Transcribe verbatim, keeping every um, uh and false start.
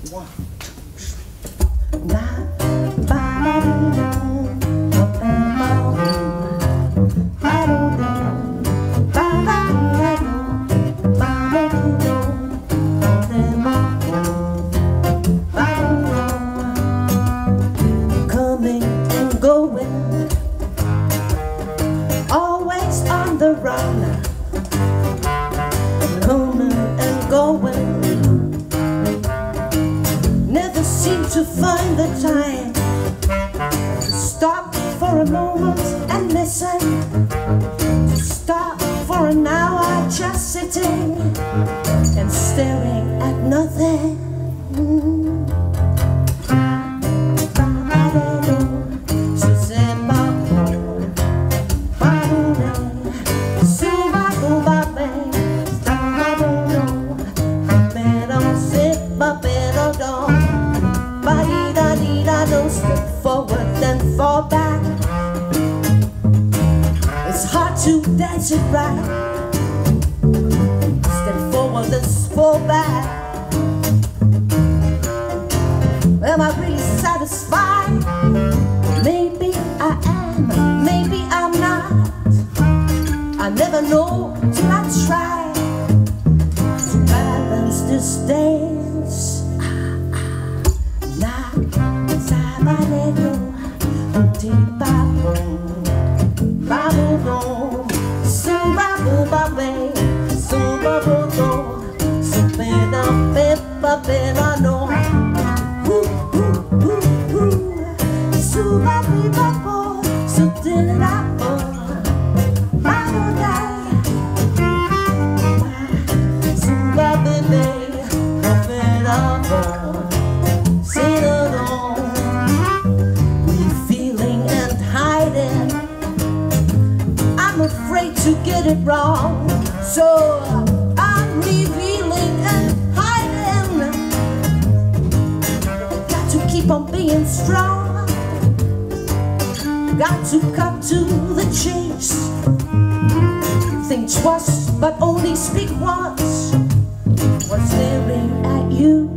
One, two, three. Nah, ba ba doo doo, ba ba ba doo, ba doo doo, ba ba doo doo, ba ba doo doo, ba doo doo. Coming and going, always on the run. Coming and going, never seem to find the time to stop for a moment and listen, to stop for an hour just sitting and staring at nothing. Don't step forward then fall back. It's hard to dance it right. Step forward then fall back. Am I really satisfied? Maybe I am, maybe I'm not. I never know till I try to balance this dance. Afraid to get it wrong, so I'm revealing and hiding. Got to keep on being strong, got to cut to the chase. Think twice but only speak once. What's staring at you?